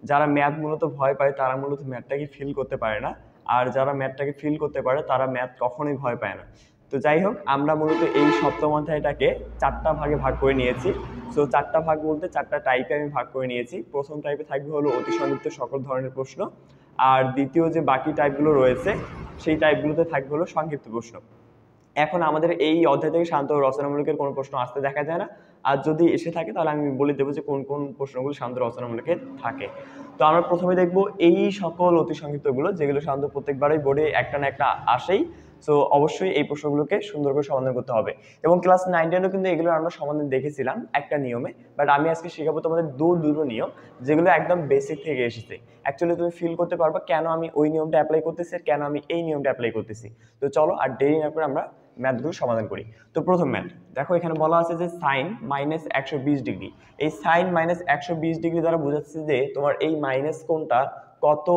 যারা ম্যাথ মূলত ভয় পায় তারা মূলত ম্যাথটাকে ফিল করতে পারে না, আর যারা ম্যাথটাকে ফিল করতে পারে তারা ম্যাথ কখনোই ভয় পায় না। তো যাই হোক, আমরা মূলত এই সপ্তম অধ্যায়টাকে 4টা ভাগে ভাগ করে নিয়েছি। সো 4টা ভাগ বলতে 4টা টাইপে আমি ভাগ করে নিয়েছি। প্রথম টাইপে থাকবে হলো অতি সংক্ষিপ্ত সকল ধরনের প্রশ্ন, আর দ্বিতীয় যে বাকি টাইপগুলো রয়েছে সেই টাইপগুলোতে থাকবে হলো সংক্ষিপ্ত প্রশ্ন। এখন আমাদের এই অধ্যায় থেকে সাধারণত রচনামূলকের কোনো প্রশ্ন আসতে দেখা যায় না, আর যদি এসে থাকে তাহলে আমি বলে দেবো যে কোন কোন প্রশ্নগুলো সাধারণত রচনামূলকের থাকে। তো আমরা প্রথমে দেখবো এই সকল অতি সংক্ষিপ্তগুলো, যেগুলো সাধারণত প্রত্যেকবারই বোর্ডে একটা না একটা আসেই। সো অবশ্যই এই প্রশ্নগুলোকে সুন্দর করে সমাধান করতে হবে, এবং ক্লাস 9-10ও কিন্তু এগুলো আমরা সমাধান দেখেছিলাম একটা নিয়মে, বাট আমি আজকে শেখাবো তোমাদের দুটো নিয়ম যেগুলো একদম বেসিক থেকে এসেছে। অ্যাকচুয়ালি তুমি ফিল করতে পারবা কেন আমি ওই নিয়মটা অ্যাপ্লাই করতেছি আর কেন আমি এই নিয়মটা অ্যাপ্লাই করতেছি। তো চলো আর দেরি না করে আমরা ম্যাথগুলো সমাধান করি। তো প্রথম ম্যাথ দেখো, এখানে বলা আছে যে সাইন -120 ডিগ্রি। এই সাইন -120 ডিগ্রি দ্বারা বোঝাচ্ছে যে তোমার এই মাইনাস কোণটা কত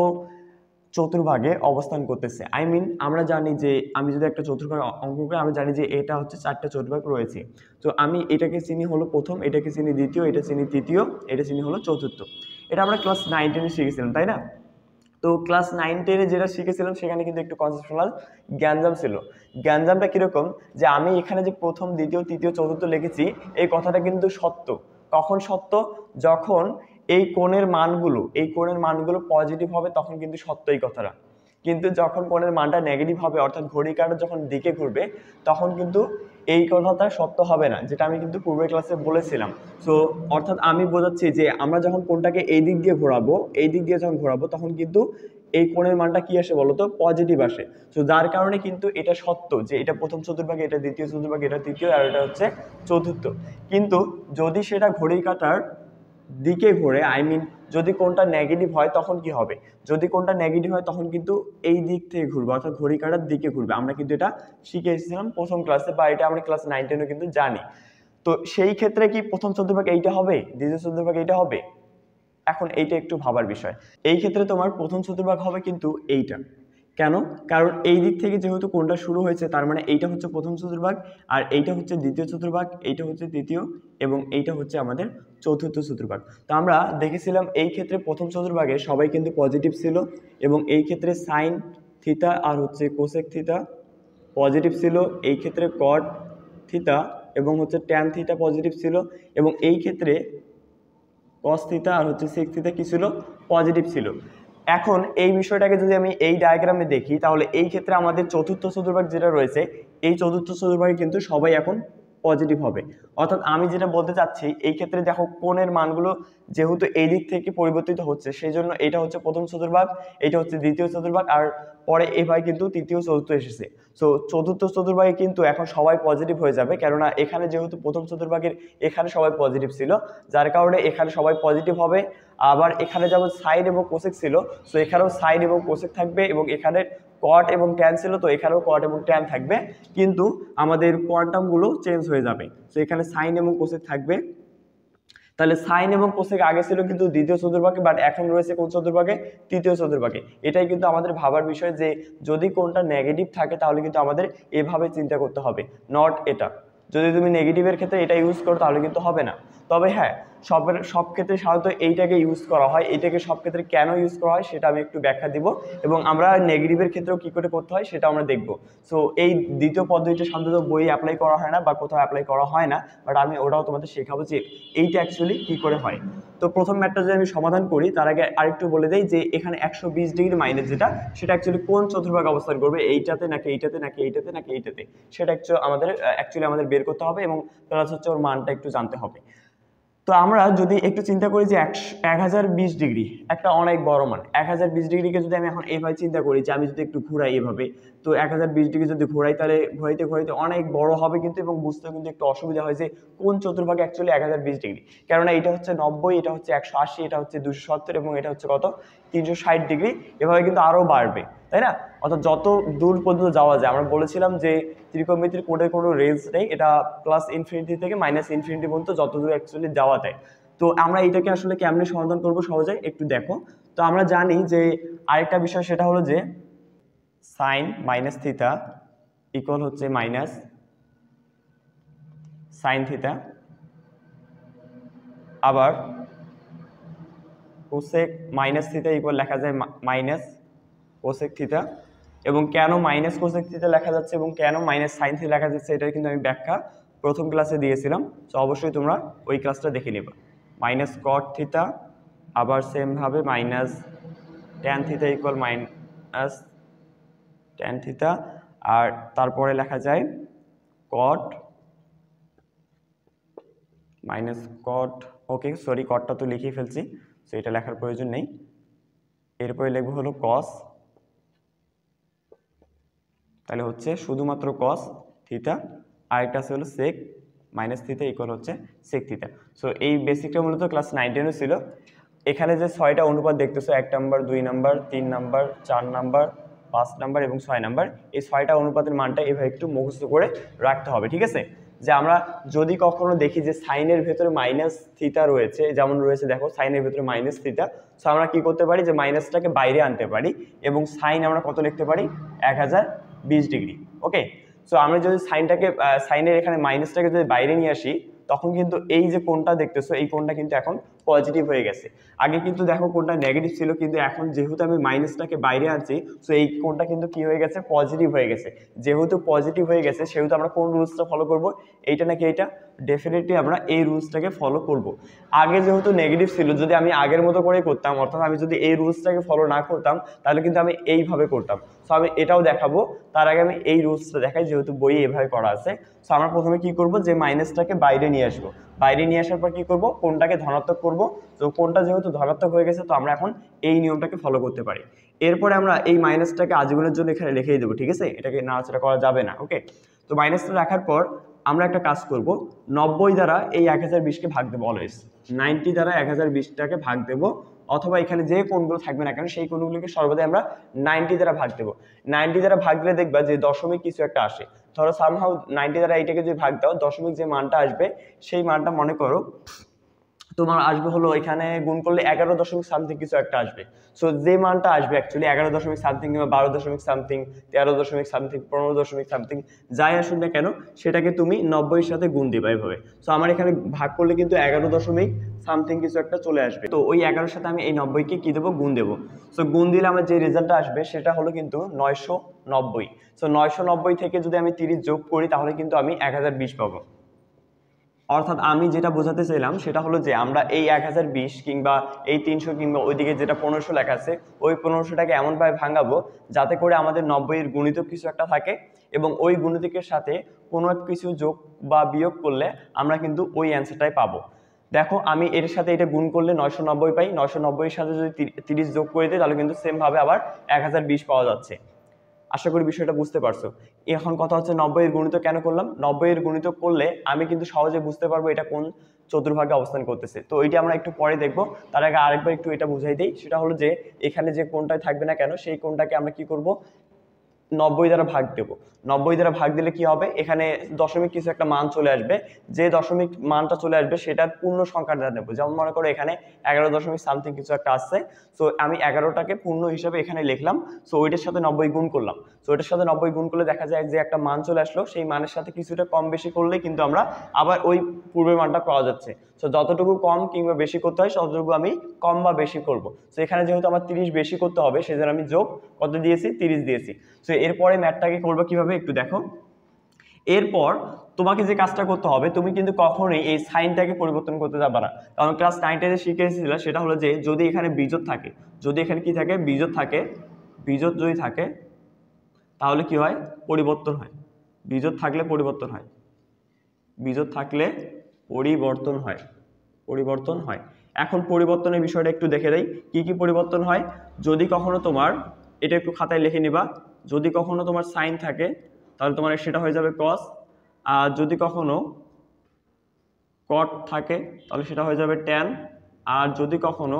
চতুর্ভাগে অবস্থান করতেছে। আই মিন আমরা জানি যে আমি যদি একটা চতুর্ভাগ অঙ্ক করি, আমরা জানি যে এটা হচ্ছে 4টা চতুর্ভাগ রয়েছে। তো আমি এটাকে চিনি হলো প্রথম, এটাকে চিনি দ্বিতীয়, এটা চিনি তৃতীয়, এটা চিনি হলো চতুর্থ। এটা আমরা ক্লাস 9-10-এ শিখেছিলাম, তাই না? তো ক্লাস 9-10-এ যেটা শিখেছিলাম সেখানে কিন্তু একটু কনসেপচুয়াল গ্যাঞ্জাম ছিল। গ্যাঞ্জামটা কিরকম, যে আমি এখানে যে প্রথম, দ্বিতীয়, তৃতীয়, চতুর্থ লিখেছি এই কথাটা কিন্তু সত্য। কখন সত্য? যখন এই কোণের মানগুলো পজিটিভ হবে তখন কিন্তু সত্য এই কথাটা। কিন্তু যখন কোণের মানটা নেগেটিভ হবে, অর্থাৎ ঘড়ির কাঁটা যখন দিকে ঘুরবে, তখন কিন্তু এই কথাটা সত্য হবে না, যেটা আমি কিন্তু পূর্বের ক্লাসে বলেছিলাম। সো অর্থাৎ আমি বোঝাচ্ছি যে আমরা যখন কোণটাকে এই দিক দিয়ে ঘোরাবো তখন কিন্তু এই কোণের মানটা কি আসে বলতো? পজিটিভ আসে। সো যার কারণে কিন্তু এটা সত্য যে এটা প্রথম চতুর্ভাগে, এটা দ্বিতীয় চতুর্ভাগে, এটা তৃতীয়, আর এটা হচ্ছে চতুর্থ। কিন্তু যদি সেটা ঘড়ির কাঁটার দিকে ঘোরে, আই মিন যদি কোণটা নেগেটিভ হয় তখন কি হবে? যদি কোণটা নেগেটিভ হয় তখন কিন্তু এই দিক থেকে ঘুরবে, অর্থাৎ ঘড়ি কাঁটার দিকে ঘুরবে। আমরা কিন্তু এটা শিখে এসেছিলাম প্রথম ক্লাসে, বা এটা আমরা ক্লাস 9-10-ও কিন্তু জানি। তো সেই ক্ষেত্রে কি প্রথম চতুর্ভাগ এইটা হবে, দ্বিতীয় চতুর্ভাগ এইটা হবে? এখন এইটা একটু ভাবার বিষয়। এই ক্ষেত্রে তোমার প্রথম চতুর্ভাগ হবে কিন্তু এইটা। কেন? কারণ এই দিক থেকে যেহেতু কোণটা শুরু হয়েছে, তার মানে এইটা হচ্ছে প্রথম চতুর্ভাগ, আর এইটা হচ্ছে দ্বিতীয় চতুর্ভাগ, এইটা হচ্ছে তৃতীয়, এবং এইটা হচ্ছে আমাদের চতুর্থ চতুর্ভাগ। তো আমরা দেখেছিলাম এই ক্ষেত্রে প্রথম চতুর্ভাগে সবাই কিন্তু পজিটিভ ছিল, এবং এই ক্ষেত্রে সাইন থিতা আর হচ্ছে কোসেক থিতা পজিটিভ ছিল, এই ক্ষেত্রে কট থিতা এবং হচ্ছে ট্যান থিতা পজিটিভ ছিল, এবং এই ক্ষেত্রে কস থিতা আর হচ্ছে সেক থিতা কি ছিল? পজিটিভ ছিল। এখন এই বিষয়টাকে যদি আমি এই ডায়াগ্রামে দেখি, তাহলে এই ক্ষেত্রে আমাদের চতুর্থ চতুর্ভাগ যেটা রয়েছে, এই চতুর্থ চতুর্ভাগে কিন্তু সবাই এখন পজিটিভ হবে। অর্থাৎ আমি যেটা বলতে চাচ্ছি, এই ক্ষেত্রে দেখো কোণের মানগুলো যেহেতু এই দিক থেকে পরিবর্তিত হচ্ছে, সেই জন্য এটা হচ্ছে প্রথম চতুর্ভাগ, এটা হচ্ছে দ্বিতীয় চতুর্ভাগ, আর পরে এভাবে কিন্তু তৃতীয় চতুর্থ এসেছে। সো চতুর্থ চতুর্ভাগে কিন্তু এখন সবাই পজিটিভ হয়ে যাবে, কেননা এখানে যেহেতু প্রথম চতুর্ভাগের এখানে সবাই পজিটিভ ছিল, যার কারণে এখানে সবাই পজিটিভ হবে। আবার এখানে যেমন সাইন এবং কোসেক ছিল, সো এখানেও সাইন এবং কোসেক থাকবে, এবং এখানে কট এবং ট্যান ছিল, তো এখানেও কট এবং ট্যান থাকবে, কিন্তু আমাদের কোয়ান্টামগুলো চেঞ্জ হয়ে যাবে। সো এখানে সাইন এবং কোসেক থাকবে। তাহলে সাইন এবং কোসেক আগে ছিল কিন্তু দ্বিতীয় চতুর্ভাগে, বাট এখন রয়েছে কোন চতুর্ভাগে? তৃতীয় চতুর্ভাগে। এটাই কিন্তু আমাদের ভাবার বিষয় যে যদি কোনটা নেগেটিভ থাকে তাহলে কিন্তু আমাদের এভাবে চিন্তা করতে হবে, নট এটা। যদি তুমি নেগেটিভের ক্ষেত্রে এটা ইউজ করো তাহলে কিন্তু হবে না। তবে হ্যাঁ, সব ক্ষেত্রে সাধারণত এইটাকে ইউজ করা হয়। এটাকে সব ক্ষেত্রে কেন ইউজ করা হয় সেটা আমি একটু ব্যাখ্যা দিব, এবং আমরা নেগেটিভের ক্ষেত্রেও কী করে করতে হয় সেটা আমরা দেখব। সো এই দ্বিতীয় পদ্ধতিটা সাধারণত বই অ্যাপ্লাই করা হয় না বা কোথাও অ্যাপ্লাই করা হয় না, বাট আমি ওটাও তোমাদের শেখাবো যে এইটা অ্যাকচুয়ালি কী করে হয়। তো প্রথম ম্যাথটা যদি আমি সমাধান করি তার আগে আরেকটু বলে দেই যে এখানে 120 ডিগ্রি মাইনাস যেটা, সেটা অ্যাকচুয়ালি কোন চতুর্ভাগ অবস্থান করবে, এইটাতে নাকি এইটাতে নাকি এইটাতে নাকি এইটাতে, সেটা অ্যাকচুয়ালি আমাদের বের করতে হবে, এবং প্লাস হচ্ছে ওর মানটা একটু জানতে হবে। তো আমরা যদি একটু চিন্তা করি যে 1020 ডিগ্রি একটা অনেক বড় মান। 1020 ডিগ্রিকে যদি আমি এখন এইভাবে চিন্তা করি যে আমি যদি একটু ঘুরাই এভাবে, তো 1020 ডিগ্রি যদি ঘোরাই তাহলে ঘোরাইতে ঘোরাইতে অনেক বড় হবে কিন্তু, এবং বুঝতেও কিন্তু একটু অসুবিধা হয় যে কোন চতুর্ভাগে অ্যাকচুয়ালি 1020 ডিগ্রি। কেননা এটা হচ্ছে 90, এটা হচ্ছে 180, এটা হচ্ছে 270, এবং এটা হচ্ছে কত? 360 ডিগ্রি। এভাবে কিন্তু আরও বাড়বে, তাই না? অর্থাৎ যত দূর পর্যন্ত যাওয়া যায়, আমরা বলেছিলাম যে ত্রিকোণমিতির কোডের কোনো রেঞ্জ নেই, এটা প্লাস ইনফিনিটি থেকে মাইনাস ইনফিনিটি পর্যন্ত যত দূর অ্যাকচুয়ালি যাওয়া যায়। তো আমরা এটাকে আসলে কেমনে সমাধান করব সহজে একটু দেখো। তো আমরা জানি যে আরেকটা বিষয় সেটা হলো যে সাইন মাইনাস থিতা ইকুয়াল হচ্ছে মাইনাস সাইন থিতা, আবার কোসেক মাইনাস থিটা ইকুয়াল লেখা যায় মাইনাস কোসেক থিটা, এবং কেন মাইনাস কোসেক থিটা লেখা যাচ্ছে এবং কেন মাইনাস সাইন থিটা লেখা যাচ্ছে এটা কিন্তু আমি ব্যাখ্যা প্রথম ক্লাসে দিয়েছিলাম। তো অবশ্যই তোমরা ওই ক্লাসটা দেখে নেবা। মাইনাস কট থিটা, আবার সেমভাবে minus tan theta equal minus tan theta, আর তারপরে লেখা যায় কট মাইনাস কট, ওকে সরি কটটা তো লিখেই ফেলছি, সো এটা লেখার প্রয়োজন নেই। এরপরে লিখবো হলো কস, তাহলে হচ্ছে শুধুমাত্র কস থিটা, আরেকটা আছে হলো সেক মাইনাস থিটা ইকুয়াল হচ্ছে সেক থিটা। সো এই বেসিকটা মূলত ক্লাস 9-10 ছিল। এখানে যে 6টা অনুপাত দেখতেছো 1 number 2 number 3 number 4 number 5 number এবং 6 নাম্বার, এই 6টা অনুপাতের মানটা এভাবে একটু মুখস্থ করে রাখতে হবে, ঠিক আছে। যে আমরা যদি কখনো দেখি যে সাইনের ভেতরে মাইনাস থিটা রয়েছে, যেমন রয়েছে দেখো সাইনের ভেতরে মাইনাস থিটা, সো আমরা কি করতে পারি যে মাইনাসটাকে বাইরে আনতে পারি এবং সাইন আমরা কত লিখতে পারি 1020 ডিগ্রি, ওকে। সো আমরা যদি সাইনের এখানে মাইনাসটাকে যদি বাইরে নিয়ে আসি তখন কিন্তু এই যে কোণটা দেখতেছো এই কোণটা কিন্তু এখন পজিটিভ হয়ে গেছে। আগে কিন্তু দেখো কোণটা নেগেটিভ ছিল, কিন্তু এখন যেহেতু আমি মাইনাসটাকে বাইরে আনছি সো এই কোণটা কিন্তু কি হয়ে গেছে পজিটিভ হয়ে গেছে। যেহেতু পজিটিভ হয়ে গেছে সেহেতু আমরা কোন রুলসটা ফলো করব, এইটা নাকি এইটা, ডেফিনেটলি আমরা এই রুলসটাকে ফলো করব। আগে যেহেতু নেগেটিভ ছিল, যদি আমি আগের মতো করে করতাম, অর্থাৎ আমি যদি এই রুলসটাকে ফলো না করতাম তাহলে কিন্তু আমি এইভাবে করতাম। সো আমি এটাও দেখাবো, তার আগে আমি এই রুলসটা দেখাই যেহেতু বইয়ে এভাবে করা আছে। সো আমরা প্রথমে কি করব যে মাইনাসটাকে বাইরে নিয়ে আসবো, বাইরে নিয়ে আসার পর কি করব কোণটাকে ধনাত্মক করব। তো কোণটা যেহেতু ধনাত্মক হয়ে গেছে তো আমরা এখন এই নিয়মটাকে ফলো করতে পারি। এরপরে আমরা এই মাইনাসটাকে আজীবনের জন্য এখানে লিখেই দেবো, ঠিক আছে, এটাকে নাড়াচাড়া করা যাবে না, ওকে। তো মাইনাসটা রাখার পর আমরা একটা কাজ করব, 90 দ্বারা এই 1020কে ভাগ দেবো, অলওয়েজ 90 দ্বারা 1020টাকে ভাগ দেবো, অথবা এখানে যে কোণগুলো থাকবে না কেন সেই কোণগুলোকে সর্বদাই আমরা 90 দ্বারা ভাগ দেবো। 90 দ্বারা ভাগ দিলে দেখবা যে দশমিক কিছু একটা আসে। ধরো সামহাউ 90 দ্বারা এইটাকে যদি ভাগ দাও, দশমিক যে মানটা আসবে সেই মানটা মনে করো তোমার আসবে হলো এখানে গুণ করলে 11 দশমিক সামথিং কিছু একটা আসবে। সো যে মানটা আসবে অ্যাকচুয়ালি 11 দশমিক সামথিং কিংবা 12 দশমিক সামথিং, 13 দশমিক সামথিং, 15 দশমিক সামথিং, যাই আসুন না কেন সেটাকে তুমি 90-এর সাথে গুণ দিবা এভাবে। সো আমার এখানে ভাগ করলে কিন্তু 11 দশমিক সামথিং কিছু একটা চলে আসবে। তো ওই 11-এর সাথে আমি এই 90-কে কি দেবো, গুণ দেবো। সো গুণ দিলে আমার যে রেজাল্টটা আসবে সেটা হলো কিন্তু 990। সো 990 থেকে যদি আমি 30 যোগ করি তাহলে কিন্তু আমি 1020 পাবো। অর্থাৎ আমি যেটা বোঝাতে চাইলাম সেটা হলো যে আমরা এই 1020 কিংবা এই 300 কিংবা ওইদিকে যেটা 1500 লেখা আছে ওই 1500টাকে এমনভাবে ভাঙাবো যাতে করে আমাদের 90-এর গুণিতক কিছু একটা থাকে এবং ওই গুণিতকের সাথে কোনো এক কিছু যোগ বা বিয়োগ করলে আমরা কিন্তু ওই অ্যান্সারটাই পাবো। দেখো আমি এর সাথে এটা গুণ করলে 990 পাই, 990-এর সাথে যদি 30 যোগ করে দিই তাহলে কিন্তু সেমভাবে আবার 1020 পাওয়া যাচ্ছে। আশা করি বিষয়টা বুঝতে পারছো। এখন কথা হচ্ছে 90-এর গুণিতক কেন করলাম, 90-এর গুণিতক করলে আমি কিন্তু সহজে বুঝতে পারবো এটা কোন চতুর্ভাগে অবস্থান করতেছে। তো এইটা আমরা একটু পরে দেখবো, তার আগে আরেকবার একটু এটা বুঝাই দিই। সেটা হলো যে এখানে যে কোণটায় থাকবে না কেন সেই কোণটাকে আমরা কি করব 90 দ্বারা ভাগ দেবো। 90 দ্বারা ভাগ দিলে কি হবে, এখানে দশমিক কিছু একটা মান চলে আসবে, যে দশমিক মানটা চলে আসবে সেটার পূর্ণ সংখ্যাটা নেবো। যেমন মনে করো এখানে 11 দশমিক সামথিং কিছু একটা আসছে, সো আমি 11টাকে পূর্ণ হিসাবে এখানে লিখলাম। সো ওইটার সাথে 90 গুণ করলাম, সো ওইটার সাথে 90 গুণ করলে দেখা যায় যে একটা মান চলে আসলো, সেই মানের সাথে কিছুটা কম বেশি করলে কিন্তু আমরা আবার ওই পূর্বের মানটা পাওয়া যাচ্ছে। সো যতটুকু কম কিংবা বেশি করতে হয় ততটুকু আমি কম বা বেশি করব। সো এখানে যেহেতু আমার 30 বেশি করতে হবে সেজন্য আমি যোগ কত দিয়েছি 30 দিয়েছি। সো এরপরে ম্যাথটাকে করবো কিভাবে একটু দেখো। এরপর তোমাকে যে কাজটা করতে হবে, তুমি কিন্তু কখনোই এই সাইনটাকে পরিবর্তন করতে যাবে না, কারণ ক্লাস 9-এ যে শিখেছিলা সেটা হলো যে যদি এখানে বিজোড় থাকে, যদি এখানে কি থাকে বিজোড় থাকে, বিজোড় যদি থাকে তাহলে কি হয় পরিবর্তন হয়। বিজোড় থাকলে পরিবর্তন হয়, বিজোড় থাকলে পরিবর্তন হয়, পরিবর্তন হয়। এখন পরিবর্তনের বিষয়টা একটু দেখে দেই কি কি পরিবর্তন হয়। যদি কখনো তোমার, এটা একটু খাতায় লিখে নিবা, যদি কখনো তোমার সাইন থাকে তাহলে তোমার সেটা হয়ে যাবে কস, আর যদি কখনো কট থাকে তাহলে সেটা হয়ে যাবে ট্যান, আর যদি কখনো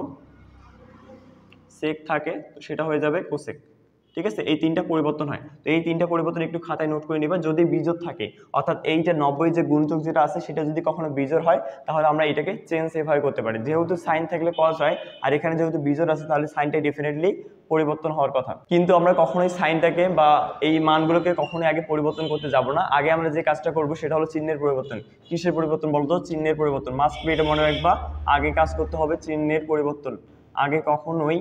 সেক থাকে তো সেটা হয়ে যাবে কোসেক। ঠিক আছে, এই তিনটা পরিবর্তন হয়। তো এই তিনটা পরিবর্তন একটু খাতায় নোট করে নিবা। যদি বিজোড় থাকে অর্থাৎ এই যে 90 যে গুণিতক যেটা আছে সেটা যদি কখনো বিজোড় হয় তাহলে আমরা এটাকে চেঞ্জ এভাবে করতে পারি। যেহেতু সাইন থাকলে কস হয় আর এখানে যেহেতু বিজোড় আছে তাহলে সাইনটা ডেফিনেটলি পরিবর্তন হওয়ার কথা। কিন্তু আমরা কখনোই সাইনটাকে বা এই মানগুলোকে কখনোই আগে পরিবর্তন করতে যাব না। আগে আমরা যে কাজটা করব সেটা হলো চিহ্নের পরিবর্তন। কিসের পরিবর্তন বলতো, চিহ্নের পরিবর্তন। মাস্ট বি, এটা মনে রাখবা, আগে কাজ করতে হবে চিহ্নের পরিবর্তন। আগে কখনোই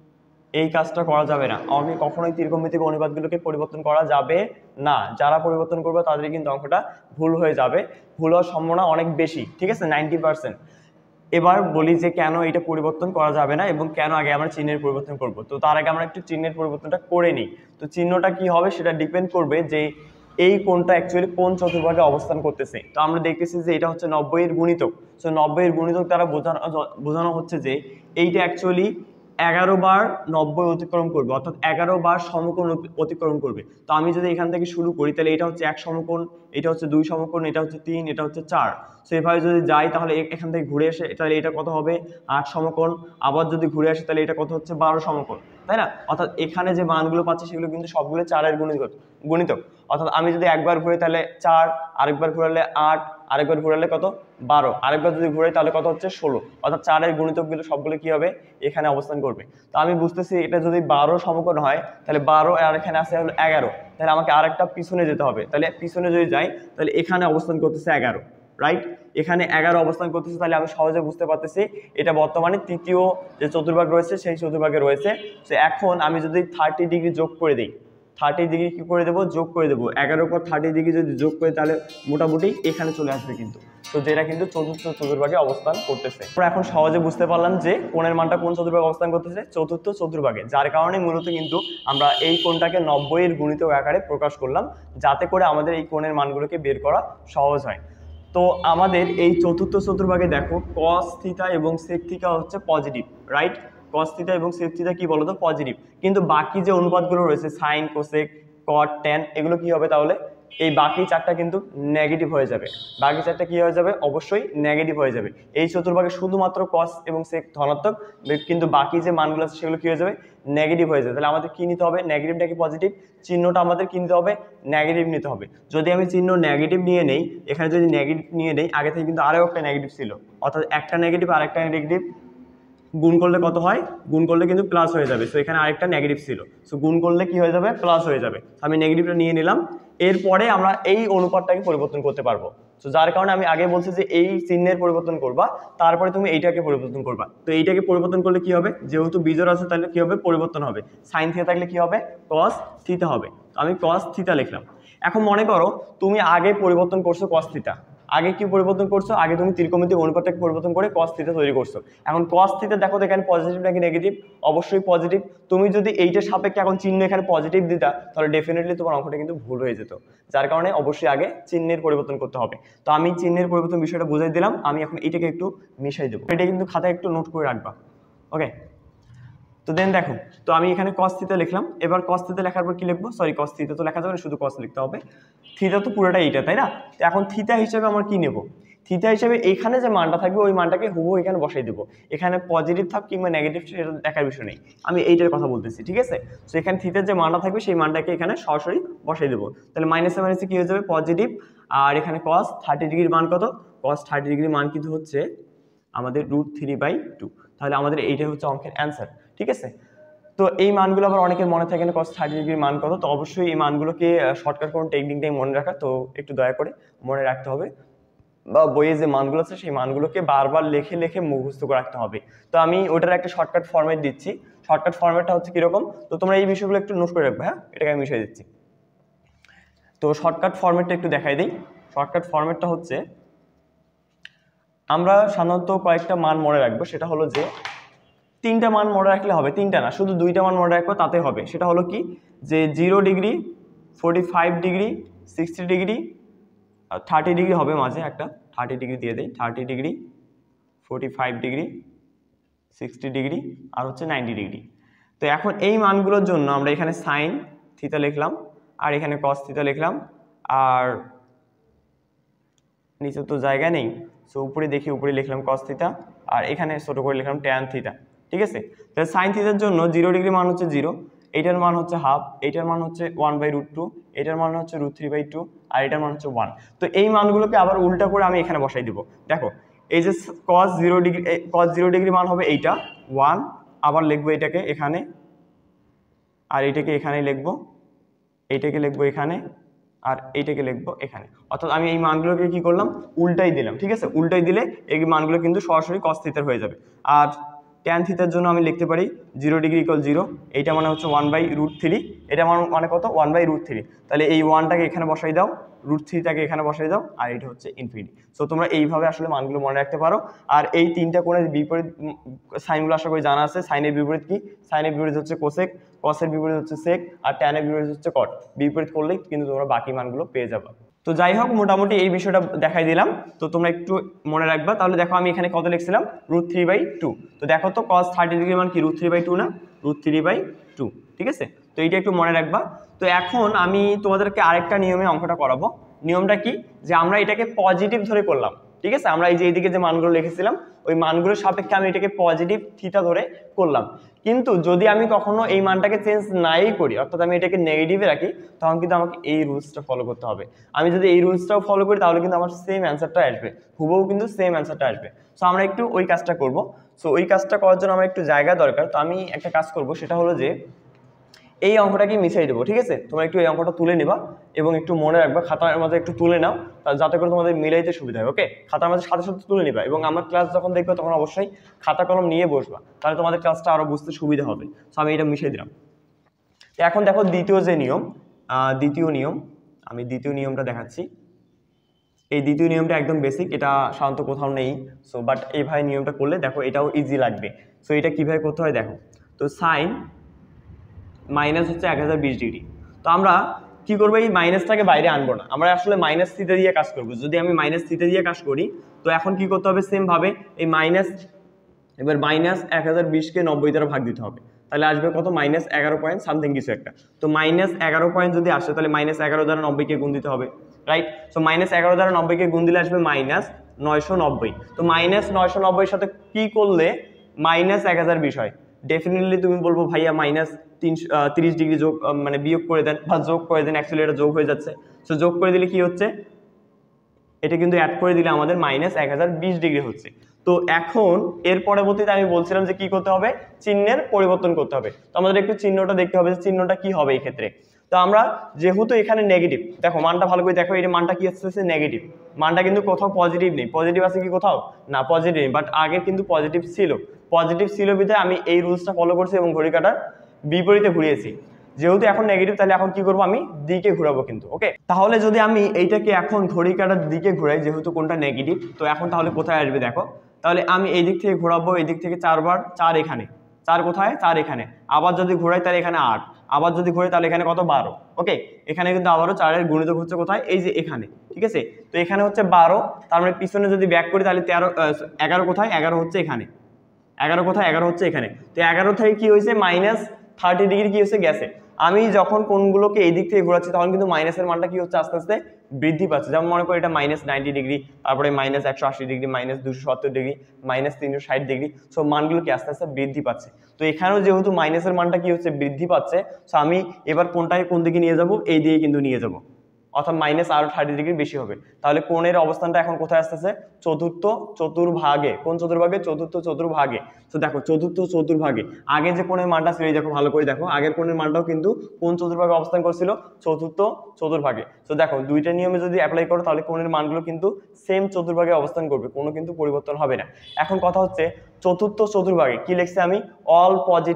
এই কাজটা করা যাবে না। আগে কখনোই ত্রিকোণমিতিক অনুপাতগুলোকে পরিবর্তন করা যাবে না। যারা পরিবর্তন করবে তাদের কিন্তু অঙ্কটা ভুল হয়ে যাবে, ভুল হওয়ার সম্ভাবনা অনেক বেশি, ঠিক আছে, 90%। এবার বলি যে কেন এটা পরিবর্তন করা যাবে না এবং কেন আগে আমরা চিহ্নের পরিবর্তন করব। তো তার আগে আমরা একটু চিহ্নের পরিবর্তনটা করে নিই। তো চিহ্নটা কি হবে সেটা ডিপেন্ড করবে যে এই কোণটা অ্যাকচুয়ালি কোন চতুর্ভাগে অবস্থান করতেছে। তো আমরা দেখতেছি যে এটা হচ্ছে 90 এর গুণিতক। সো 90 এর গুণিতক দ্বারা বোঝানো হচ্ছে যে এইটা অ্যাকচুয়ালি 11 বার 90 অতিক্রম করবে, অর্থাৎ 11 বার সমকোণ অতিক্রম করবে। তো আমি যদি এখান থেকে শুরু করি তাহলে এটা হচ্ছে 1 সমকোণ, এটা হচ্ছে 2 সমকোণ, এটা হচ্ছে 3, এটা হচ্ছে 4। সো এভাবে যদি যাই তাহলে এখান থেকে ঘুরে এসে তাহলে এটা কত হবে 8 সমকোণ, আবার যদি ঘুরে আসে তাহলে এটা কত হচ্ছে 12 সমকোণ, তাই না? অর্থাৎ এখানে যে মানগুলো পাচ্ছি সেগুলো কিন্তু সবগুলো 4 এর গুণিতক। অর্থাৎ আমি যদি একবার ঘুরে তাহলে 4, আরেকবার ঘুরালে 8, আরেকবার ঘুরালে কত 12, আরেকবার যদি ঘুরে তাহলে কত হচ্ছে 16। অর্থাৎ 4 এর গুণিতকগুলো সবগুলো কি হবে এখানে অবস্থান করবে। তো আমি বুঝতেছি এটা যদি 12 সমকোণ হয় তাহলে 12 আর এখানে আছে হলো 11, তাহলে আমাকে আরেকটা পিছনে যেতে হবে। তাহলে পিছনে যদি যাই তাহলে এখানে অবস্থান করতেছে 11, রাইট? এখানে 11 অবস্থান করতেছে। তাহলে আমি সহজে বুঝতে পারতেছি এটা বর্তমানে তৃতীয় যে চতুর্ভাগ রয়েছে সেই চতুর্ভাগে রয়েছে। তো এখন আমি যদি 30 ডিগ্রি যোগ করে দিই, 30 ডিগ্রি কি করে দেবো যোগ করে দেবো, 11 পর 30 ডিগ্রি যদি যোগ করে তাহলে মোটামুটি এখানে চলে আসবে কিন্তু। তো যেটা কিন্তু চতুর্থ চতুর্ভাগে অবস্থান করতেছে। আমরা এখন সহজে বুঝতে পারলাম যে কোণের মানটা কোন চতুর্ভাগে অবস্থান করতেছে, চতুর্থ চতুর্ভাগে। যার কারণে মূলত কিন্তু আমরা এই কোণটাকে 90 এর গুণিতক আকারে প্রকাশ করলাম, যাতে করে আমাদের এই কোণের মানগুলোকে বের করা সহজ হয়। তো আমাদের এই চতুর্থ চতুর্ভাগে দেখো cos থিটা এবং sec থিটা হচ্ছে পজিটিভ, রাইট? cos থিটা এবং sec থিটা কি বলতো পজিটিভ, কিন্তু বাকি যে অনুপাতগুলো রয়েছে sin cosec cot tan এগুলো কি হবে তাহলে এই বাকি চারটা কিন্তু নেগেটিভ হয়ে যাবে। বাকি চারটা কি হয়ে যাবে অবশ্যই নেগেটিভ হয়ে যাবে। এই চতুর্ভাগে শুধুমাত্র cos এবং sec ধনাত্মক, কিন্তু বাকি যে মানগুলো আছে সেগুলো কি হয়ে যাবে নেগেটিভ হয়ে যাবে। তাহলে আমাদের কি নিতে হবে নেগেটিভ নাকি পজিটিভ, চিহ্নটা আমাদের কি নিতে হবে নেগেটিভ নিতে হবে। যদি আমি চিহ্ন নেগেটিভ নিয়ে নেই, এখানে যদি নেগেটিভ নিয়ে নেই আগে থেকে কিন্তু আরও একটা নেগেটিভ ছিল, অর্থাৎ একটা নেগেটিভ আর একটা নেগেটিভ গুণ করলে কত হয়, গুণ করলে কিন্তু প্লাস হয়ে যাবে। সো এখানে আরেকটা নেগেটিভ ছিল, সো গুণ করলে কি হয়ে যাবে প্লাস হয়ে যাবে। আমি নেগেটিভটা নিয়ে নিলাম, এরপরে আমরা এই অনুপাতটাকে পরিবর্তন করতে পারবো। তো যার কারণে আমি আগে বলছি যে এই চিহ্নের পরিবর্তন করবা, তারপরে তুমি এইটাকে পরিবর্তন করবা। তো এইটাকে পরিবর্তন করলে কি হবে, যেহেতু বিজোড় আছে তাহলে কি হবে পরিবর্তন হবে, সাইন থিটা থাকলে কি হবে cos থিটা হবে। তো আমি cos থিটা লিখলাম। এখন মনে করো তুমি আগে পরিবর্তন করছো cos থিটা, আগে কি পরিবর্তন করছো, আগে তুমি ত্রিকোণমিতিক অনুপাতটাকে পরিবর্তন করে cos থিটা তৈরি করছো। এখন cos থিটা দেখো তো এখানে পজিটিভ নাকি নেগেটিভ, অবশ্যই পজিটিভ। তুমি যদি এইটার সাপেক্ষে এখন চিহ্ন এখানে পজিটিভ দিতা তাহলে ডেফিনেটলি তোমার অঙ্কটা কিন্তু ভুল হয়ে যেত। যার কারণে অবশ্যই আগে চিহ্নের পরিবর্তন করতে হবে। তো আমি চিহ্নের পরিবর্তন বিষয়টা বুঝাই দিলাম, আমি এখন এটাকে একটু মিশাই দেবো, এটা কিন্তু খাতায় একটু নোট করে রাখবা, ওকে? তো দেন দেখো, তো আমি এখানে cos থিটা লিখলাম। এবার cos থিটা লেখার পর কি লিখবো, সরি cos থিটা তো লেখা যাবে না, শুধু cos লিখতে হবে। থিটা তো পুরোটা এইটা, তাই না? তো এখন থিটা হিসেবে আমরা কি নেব, থিটা হিসেবে এখানে যে মানটা থাকবে ওই মানটাকে হুবহু এখানে বসাই দেবো। এখানে পজিটিভ থাক কিংবা নেগেটিভ সেটা দেখার বিষয় নেই, আমি এইটার কথা বলতেছি, ঠিক আছে? তো এখানে থিটার যে মানটা থাকবে সেই মানটাকে এখানে সরাসরি বসাই দেবো। তাহলে মাইনাসে মাইনাসে কি হয়ে যাবে পজিটিভ, আর এখানে cos 30 ডিগ্রির মান কত, cos 30 ডিগ্রির মান কিন্তু হচ্ছে আমাদের √3/2। তাহলে আমাদের এইটাই হচ্ছে অঙ্কের অ্যান্সার, ঠিক আছে? তো এই মানগুলো আবার অনেকের মনে থাকে না cos 30 ডিগ্রির মান কত। তো অবশ্যই এই মানগুলোকে শর্টকাট কোনো টেকনিকটাই মনে রাখা, তো একটু দয়া করে মনে রাখতে হবে, বা বইয়ে যে মানগুলো আছে সেই মানগুলোকে বারবার লিখে লিখে মুখস্থ করে রাখতে হবে। তো আমি ওটার একটা শর্টকাট ফরম্যাট দিচ্ছি, শর্টকাট ফরম্যাটটা হচ্ছে কীরকম, তো তোমরা এই বিষয়গুলো একটু নোট করে রাখবে, হ্যাঁ? এটাকে আমি মিশিয়ে দিচ্ছি। তো শর্টকাট ফরম্যাটটা একটু দেখাই দিই। শর্টকাট ফরম্যাটটা হচ্ছে আমরা সাধারণত কয়েকটা মান মনে রাখবো, সেটা হলো যে 3টা মান মনে রাখলে হবে, 3টা না শুধু 2টা মান মনে রাখবো তাতে হবে। সেটা হলো কি যে 0 ডিগ্রি, 45 ডিগ্রি, 60 ডিগ্রি, 30 ডিগ্রি হবে মাঝে একটা, 30 ডিগ্রি দিয়ে দেয়, 30 ডিগ্রি, 45 ডিগ্রি, 60 ডিগ্রি, আর হচ্ছে 90 ডিগ্রি। তো এখন এই মানগুলোর জন্য আমরা এখানে সাইন থিটা লিখলাম, আর এখানে cos থিটা লিখলাম, আর নিচে তো জায়গা নেই, সো উপরে দেখি উপরে লিখলাম cos থিটা, আর এখানে ছোট করে লিখলাম tan থিটা, ঠিক আছে? তাহলে সাইন থিটার জন্য 0 ডিগ্রি মান হচ্ছে 0, এইটার মান হচ্ছে হাফ, এইটার মান হচ্ছে 1/√2, এটার মান হচ্ছে √3/2, আর এটার মান হচ্ছে 1। তো এই মানগুলোকে আবার উল্টা করে আমি এখানে বসাই দিব। দেখো এই যে cos 0 ডিগ্রি মান হবে এইটা 1, আবার লিখবো এটাকে এখানে, আর এইটাকে এখানে লিখবো, এইটাকে লিখবো এখানে, আর এইটাকে লিখবো এখানে। অর্থাৎ আমি এই মানগুলোকে কি করলাম উল্টাই দিলাম, ঠিক আছে? উল্টাই দিলে এই মানগুলো কিন্তু সরাসরি cos থিটার হয়ে যাবে। আর ট্যান থিতার জন্য আমি লিখতে পারি 0 ডিগ্রি ইকুয়াল 0, এইটা মানে হচ্ছে 1/√3, এটা মানে কত 1/√3। তাহলে এই 1টাকে এখানে বসাই দাও, √3টাকে এখানে বসাই দাও, আর এটা হচ্ছে ইনফিনিটি। সো তোমরা এইভাবে আসলে মানগুলো মনে রাখতে পারো। আর এই তিনটা কোণের বিপরীত সাইনগুলো আশা করি জানা আছে। সাইনের বিপরীত কি? সাইনের বিপরীত হচ্ছে কোসেক, কসের বিপরীত হচ্ছে সেক, আর ট্যানের বিপরীত হচ্ছে কট। বিপরীত করলেই কিন্তু তোমরা বাকি মানগুলো পেয়ে যাবে। তো যাই হোক, মোটামুটি এই বিষয়টা দেখাই দিলাম, তো তোমরা একটু মনে রাখবা। তাহলে দেখো আমি এখানে কত লিখছিলাম, √3/2। তো দেখো তো cos 30 ডিগ্রি মান কি √3/2 না? √3/2, ঠিক আছে? তো এইটা একটু মনে রাখবা। তো এখন আমি তোমাদেরকে আরেকটা নিয়মে অঙ্কটা করাবো। নিয়মটা কি? যে আমরা এটাকে পজিটিভ ধরে করলাম, ঠিক আছে? আমরা এই যে এইদিকে যে মানগুলো লিখেছিলাম ওই মানগুলোর সাপেক্ষে আমি এটাকে পজিটিভ থিটা ধরে করলাম। কিন্তু যদি আমি কখনো এই মানটাকে চেঞ্জ নাই করি, অর্থাৎ আমি এটাকে নেগেটিভে রাখি, তখন কিন্তু আমাকে এই রুলসটা ফলো করতে হবে। আমি যদি এই রুলসটাও ফলো করি তাহলে কিন্তু আমার সেম অ্যান্সারটা আসবে, হুবহু কিন্তু সেম অ্যান্সারটা আসবে। সো আমরা একটু ওই কাজটা করব। সো ওই কাজটা করার জন্য আমার একটু জায়গা দরকার। তো আমি একটা কাজ করব, সেটা হলো যে এই অঙ্কটাকে মিশাই দেবো, ঠিক আছে? তোমরা একটু এই অঙ্কটা তুলে নিবা এবং একটু মনে রাখবা, খাতার মাঝে একটু তুলে নাও, যাতে করে তোমাদের মিলাইতে সুবিধা হয়। ওকে, খাতার মাঝে সাথে সাথে তুলে নিবা, এবং আমার ক্লাস যখন দেখবে তখন অবশ্যই খাতা কলম নিয়ে বসবা, তাহলে তোমাদের ক্লাসটা আরো বুঝতে সুবিধা হবে। সো আমি এটা মিশিয়ে দিলাম। এখন দেখো দ্বিতীয় যে নিয়ম, আমি দ্বিতীয় নিয়মটা দেখাচ্ছি। এই দ্বিতীয় নিয়মটা একদম বেসিক, এটা সাধারণত কোথাও নেই। সো বাট এইভাবে নিয়মটা করলে দেখো এটাও ইজি লাগবে। সো এটা কিভাবে করতে হয় দেখো। তো সাইন মাইনাস হচ্ছে 1020 ডিগ্রি। তো আমরা কি করবো, এই মাইনাসটাকে বাইরে আনবো না, আমরা আসলে মাইনাস থিটা দিয়ে কাজ করবো। যদি আমি মাইনাস থিটা দিয়ে কাজ করি, তো এখন কি করতে হবে, সেম ভাবে এই এবার মাইনাস 1020কে 90 দ্বারা ভাগ দিতে হবে, তাহলে আসবে কত, -11 পয়েন্ট সামথিং কিছু একটা। তো -11 পয়েন্ট যদি আসে, তাহলে -11 দ্বারা 90কে গুণ দিতে হবে, রাইট? সো -11 দ্বারা 90কে গুণ দিলে আসবে -990। তো -990 এর সাথে কি করলে -1020 হয়? ডেফিনেটলি তুমি বলবো ভাইয়া -30 ডিগ্রি যোগ, মানে বিয়োগ করে দেন বা যোগ করে দেন। অ্যাকচুয়ালি এটা যোগ হয়ে যাচ্ছে। সো যোগ করে দিলে কি হচ্ছে, এটা কিন্তু অ্যাড করে দিলে আমাদের -1020 ডিগ্রি হচ্ছে। তো এখন এর পরবর্তীতে আমি বলছিলাম যে কি করতে হবে, চিহ্নের পরিবর্তন করতে হবে। তো আমাদের একটু চিহ্নটা দেখতে হবে যে চিহ্নটা কি হবে এই ক্ষেত্রে। তো আমরা যেহেতু এখানে নেগেটিভ, দেখো মানটা ভালো করে দেখো, এই মানটা কি আসছে, নেগেটিভ। মানটা কিন্তু কোথাও পজিটিভ নেই। পজিটিভ আছে কি কোথাও? না, পজিটিভ নেই। বাট আগে কিন্তু পজিটিভ ছিল বিধায় আমি এই রুলসটা ফলো করছি এবং ঘড়ি কাঁটার বিপরীতে ঘুরিয়েছি। যেহেতু এখন নেগেটিভ, তাহলে এখন কি করবো, আমি দিকে ঘুরাবো কিন্তু। ওকে, তাহলে যদি আমি এইটাকে এখন ঘড়ি কাঁটার দিকে ঘুরাই, যেহেতু কোনটা নেগেটিভ, তো এখন তাহলে কোথায় আসবে দেখো। তাহলে আমি এই দিক থেকে ঘোরাবো, এই দিক থেকে 4 বার, 4 এখানে, 4 কোথায়, 4 এখানে। আবার যদি ঘোরাই তাহলে এখানে 8, আবার যদি ঘোরাই তাহলে এখানে কত, 12। ওকে, এখানে কিন্তু আবারও 4-এর গুণিতক হচ্ছে কোথায়, এই যে এখানে, ঠিক আছে? তো এখানে হচ্ছে 12, তার মানে পিছনে যদি ব্যাক করি তাহলে 11 কোথায়, 11 হচ্ছে এখানে, 11 কোথায়, 11 হচ্ছে এখানে। তো 11 থেকে কি হয়েছে, -30 ডিগ্রি কি হচ্ছে, গেছে। আমি যখন কোণগুলোকে এই দিক থেকে ঘোরাচ্ছি তখন কিন্তু মাইনাসের মানটা কি হচ্ছে, আস্তে আস্তে বৃদ্ধি পাচ্ছে। যেমন মনে করি এটা -90 ডিগ্রি, তারপরে -180 ডিগ্রি, -270 ডিগ্রি, -360 ডিগ্রি। সো মানগুলো কি আস্তে আস্তে বৃদ্ধি পাচ্ছে। তো এখানেও যেহেতু মাইনাসের মানটা কি হচ্ছে, বৃদ্ধি পাচ্ছে। সো আমি এবার কোনটাকে কোন দিকে নিয়ে যাব, এই দিকে কিন্তু নিয়ে যাব, অর্থাৎ -30 ডিগ্রি বেশি হবে। তাহলে কোণের অবস্থানটা এখন কোথায় আসতেছে, চতুর্থ চতুর্ভাগে। কোন চতুর্ভাগে, চতুর্থ চতুর্ভাগে। তো দেখো চতুর্থ চতুর্ভাগে আগে যে কোণের মানটা ছিল, এই দেখো ভালো করে দেখো, আগের কোণের মানটাও কিন্তু কোন চতুর্ভাগে অবস্থান করছিল, চতুর্থ চতুর্ভাগে। তো দেখো দুইটা নিয়মে যদি অ্যাপ্লাই করো তাহলে কোণের মানগুলো কিন্তু সেম চতুর্ভাগে অবস্থান করবে, কোনো কিন্তু পরিবর্তন হবে না। এখন কথা হচ্ছে চতুর্থ চতুর্ভাগে কি লিখছি আমি, অল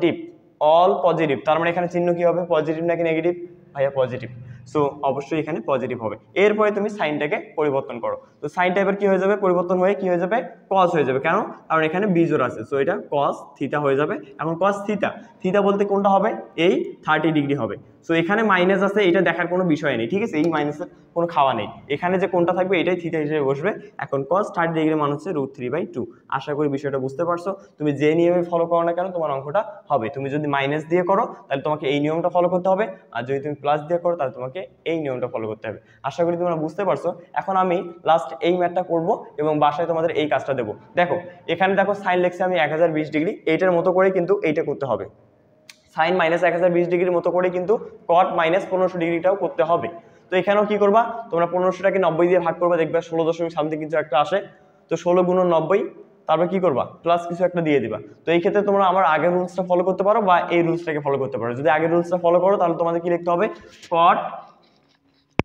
পজিটিভ। তার মানে এখানে চিহ্ন কি হবে, পজিটিভ নাকি নেগেটিভ? ভাইয়া পজিটিভ। সো অবশ্যই এখানে পজিটিভ হবে। এরপরে তুমি সাইনটাকে পরিবর্তন করো। তো সাইনটা এবার কি হয়ে যাবে, পরিবর্তন হয়ে কি হয়ে যাবে, কস হয়ে যাবে। কেন? কারণ এখানে বিজোড় আছে। সো এটা কস থিটা হয়ে যাবে। এখন কস থিটা বলতে কোনটা হবে, এই 30 ডিগ্রি হবে। সো এখানে মাইনাস আছে, এটা দেখার কোনো বিষয় নেই, ঠিক আছে? এই মাইনাসের কোনো খাওয়া নেই। এখানে যে কোনটা থাকবে এটাই থিটা হিসেবে বসবে। এখন cos 30 ডিগ্রি মান হচ্ছে √3/2। আশা করি বিষয়টা বুঝতে পারছো। তুমি যে নিয়মে ফলো করো না কেন তোমার অঙ্কটা হবে। তুমি যদি মাইনাস দিয়ে করো তাহলে তোমাকে এই নিয়মটা ফলো করতে হবে, আর যদি তুমি প্লাস দিয়ে করো তাহলে তোমাকে এই নিয়মটা ফলো করতে হবে। আশা করি তোমরা বুঝতে পারছো। এখন আমি লাস্ট এই ম্যাথটা করব এবং বাসায় তোমাদের এই কাজটা দেবো। দেখো এখানে দেখো সাইন লেখছে আমি 1020 ডিগ্রি, এইটার মতো করে কিন্তু এইটা করতে হবে। সাইন -1020 ডিগ্রির মতো করে কিন্তু কট -1500 ডিগ্রিটাও করতে হবে। তো এখানেও কি করবা, তোমরা 1500টাকে 90 দিয়ে ভাগ করবা, দেখবে 16.সামথিং কিছু একটা আসে। তো 16 × 90, তারপর কি করবা, প্লাস কিছু একটা দিয়ে দিবা। তো এই ক্ষেত্রে তোমরা আমার আগের রুলসটা ফলো করতে পারো বা এই রুলসটাকে ফলো করতে পারো। যদি আগের রুলসটা ফলো করো তাহলে তোমাদের কি লিখতে হবে,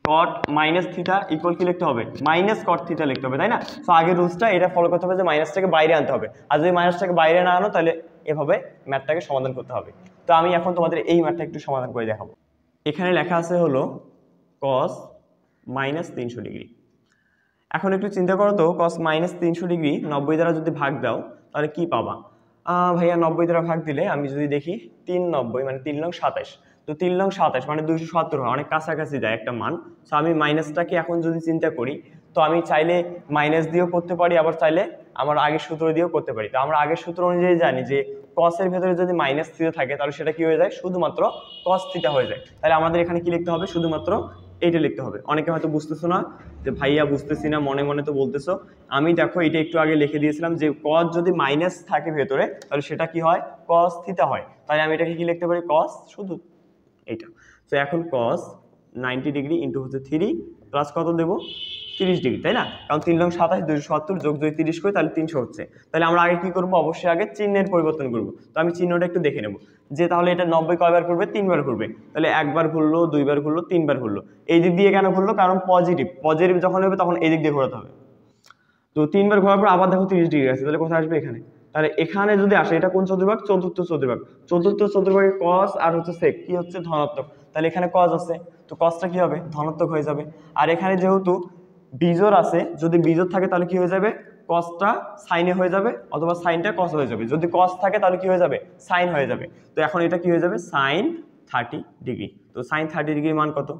কট মাইনাস থিটা ইকুয়াল কি লিখতে হবে, মাইনাস কট থিটা লিখতে হবে, তাই না? সো আগের রুলসটা এটা ফলো করতে হবে যে মাইনাসটাকে বাইরে আনতে হবে, আর যদি মাইনাসটাকে বাইরে না আনো তাহলে এভাবে ম্যাথটাকে সমাধান করতে হবে। তো আমি এখন তোমাদের এই ম্যাথটা একটু সমাধান করে দেখাবো। এখানে লেখা আছে হলো cos মাইনাস 300 ডিগ্রি। এখন একটু চিন্তা করো তো, cos মাইনাস 300 ডিগ্রি 90 দ্বারা যদি ভাগ দাও তাহলে কি পাবা? ভাইয়া 90 দ্বারা ভাগ দিলে আমি যদি দেখি 390 মানে 3 লং 27, তো 3 লং 27 মানে 270 হয়, অনেক কাছাকাছি যায় একটা মান। সো আমি মাইনাসটাকে এখন যদি চিন্তা করি তো আমি চাইলে মাইনাস দিয়েও করতে পারি, আবার চাইলে আমার আগের সূত্র দিয়েও করতে পারি। তো আমরা আগের সূত্র অনুযায়ী জানি যে cos এর ভেতরে যদি মাইনাস থিটা থাকে তাহলে সেটা কি হয়ে যায়, শুধুমাত্র cos থিটা হয়ে যায়। তাহলে আমাদের এখানে কি লিখতে হবে, শুধুমাত্র এইটা লিখতে হবে। অনেকে হয়তো বুঝতেছো না যে ভাইয়া বুঝতেছি না, মনে মনে তো বলতেছো। আমি দেখো এটা একটু আগে লিখে দিয়েছিলাম যে cos যদি মাইনাস থাকে ভেতরে তাহলে সেটা কি হয়, cos থিটা হয়। তাহলে আমি এটাকে কি লিখতে পারি, cos শুধু এইটা। তো এখন cos 90 ডিগ্রি ইন্টু হচ্ছে 3 প্লাস কত দেবো, 30 ডিগ্রি, তাই না? কারণ 3 লং 27 270 যোগ যদি 30 করি তাহলে 300 হচ্ছে। তাহলে আমরা আগে কি করবো, অবশ্যই আগে চিহ্নের পরিবর্তন করবো। তো আমি চিহ্নটা একটু দেখে নেব যে তাহলে এটা 90 কয়বার করবে, 3 বার করবে। তাহলে একবার ঘুরলো, 2 বার ঘুরলো, 3 বার ঘুরলো। এই দিক দিয়ে কেন ঘুরলো, কারণ পজিটিভ যখন হবে তখন এই দিক দিয়ে ঘোরাতে হবে। তো 3 বার ঘোরার পর আবার দেখো 30 ডিগ্রি আছে, তাহলে কোথায় আসবে, এখানে। তাহলে এখানে যদি আসে, এটা কোন চতুর্ভাগ, চতুর্থ চতুর্ভাগ। চতুর্থ চতুর্ভাগে cos আর হচ্ছে sec কি হচ্ছে, ধনাত্মক। তাহলে এখানে cos আছে, তো cosটা কি হবে, ধনাত্মক হয়ে যাবে। আর এখানে যেহেতু বিজোড় আছে, যদি বিজোড় থাকে তাহলে কি হয়ে যাবে, cosটা সাইনে হয়ে যাবে, অথবা সাইনটা cos হয়ে যাবে। যদি cos থাকে তাহলে কি হয়ে যাবে, সাইন হয়ে যাবে। তো এখন এটা কি হয়ে যাবে, sin 30 ডিগ্রি। তো sin 30 ডিগ্রির মান কত,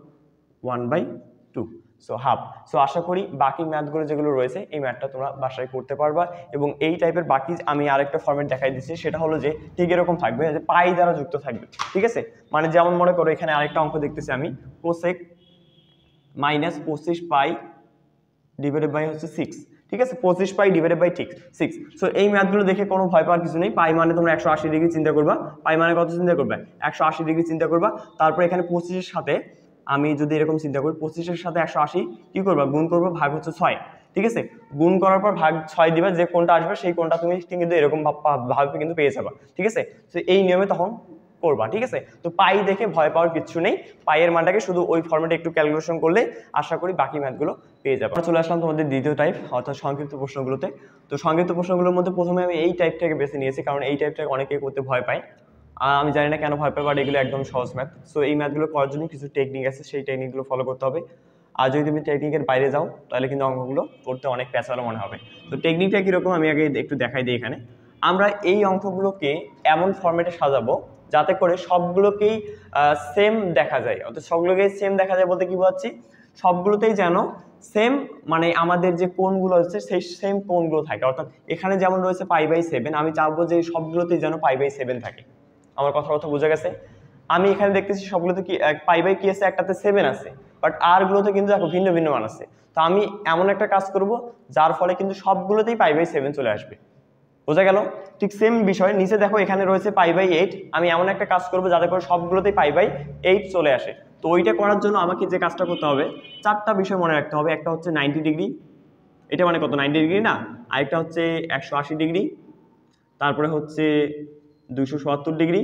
1/2, সো হাফ। সো আশা করি বাকি ম্যাথগুলো যেগুলো রয়েছে এই ম্যাথটা তোমরা বাসায় করতে পারবা। এবং এই টাইপের বাকি আমি আরেকটা ফরম্যাট দেখাই দিচ্ছি, সেটা হলো যে ঠিক এরকম থাকবে যে পাই দ্বারা যুক্ত থাকবে, ঠিক আছে? মানে যেমন মনে করো এখানে আরেকটা অঙ্ক দেখতেছি আমি, cosec minus 25 pi divided by হচ্ছে 6, ঠিক আছে? 25 পাই ডিভাইডেড বাই 6। সো এই ম্যাথগুলো দেখে কোনো ভয় পাওয়ার কিছু নেই। পাই মানে তোমরা 180 ডিগ্রি চিন্তা করবা, পাই মানে কত চিন্তা করবে, 180 ডিগ্রি চিন্তা করবা। তারপর এখানে 25 এর সাথে আমি যদি এরকম চিন্তা করি, 25 এর সাথে 180 কি করবা, গুণ করবা, ভাগ হচ্ছে 6, ঠিক আছে? গুণ করার পর ভাগ 6 দিবা, যে কোনটা আসবে সেই কোনটা তুমি কিন্তু এরকম ভাবে কিন্তু পেয়ে যাবা, ঠিক আছে? তো এই নিয়মে তখন করবা, ঠিক আছে? তো পাই দেখে ভয় পাওয়ার কিছু নেই, পাইয়ের মানটাকে শুধু ওই ফরম্যাটে একটু ক্যালকুলেশন করলে আশা করি বাকি ম্যাথগুলো পেয়ে যাবে। চলে আসলাম তোমাদের দ্বিতীয় টাইপ, অর্থাৎ সংক্ষিপ্ত প্রশ্নগুলোতে। তো সংক্ষিপ্ত প্রশ্নগুলোর মধ্যে প্রথমে আমি এই টাইপটাকে বেছে নিয়েছি, কারণ এই টাইপটাকে অনেকেই করতে ভয় পায়। আমি জানি না কেন ভয় পাই, বাট এগুলো একদম সহজ ম্যাথ। সো এই ম্যাথগুলো করার জন্য কিছু টেকনিক আছে, সেই টেকনিকগুলো ফলো করতে হবে। আর যদি তুমি টেকনিকের বাইরে যাও তাহলে কিন্তু অঙ্কগুলো করতে অনেক প্যাচালো মনে হবে। তো টেকনিকটা কীরকম আমি আগে একটু দেখাই দিই। এখানে আমরা এই অঙ্কগুলোকে এমন ফরম্যাটে সাজাবো যাতে করে সবগুলোকেই সেম দেখা যায়। অর্থাৎ সবগুলোকেই সেম দেখা যায় বলতে কি বোঝাচ্ছি, সবগুলোতেই যেন সেম মানে আমাদের যে কোণগুলো আছে সেই সেম কোণগুলো থাকে। অর্থাৎ এখানে যেমন রয়েছে π/7, আমি চাইবো যে সবগুলোতেই যেন π/7 থাকে। আমার কথা বোঝা গেছে? আমি এখানে দেখতেছি সবগুলোতে কি কি আছে, একটাতে 7 আছে, বাট আর গুলোতে কিন্তু দেখো ভিন্ন ভিন্ন মান আছে। তো আমি এমন একটা কাজ করব যার ফলে কিন্তু সবগুলোতেই π/7 চলে আসবে। বোঝা গেল? ঠিক সেম বিষয় নিচে দেখো এখানে রয়েছে π/8, আমি এমন একটা কাজ করব যাতে করে সবগুলোতেই π/8 চলে আসে। তো ওইটা করার জন্য আমাকে যে কাজটা করতে হবে, চারটা বিষয় মনে রাখতে হবে। একটা হচ্ছে 90 ডিগ্রি, এটা মানে কত, 90 ডিগ্রি না, আরেকটা হচ্ছে 180 ডিগ্রি, তারপরে হচ্ছে 270 ডিগ্রি,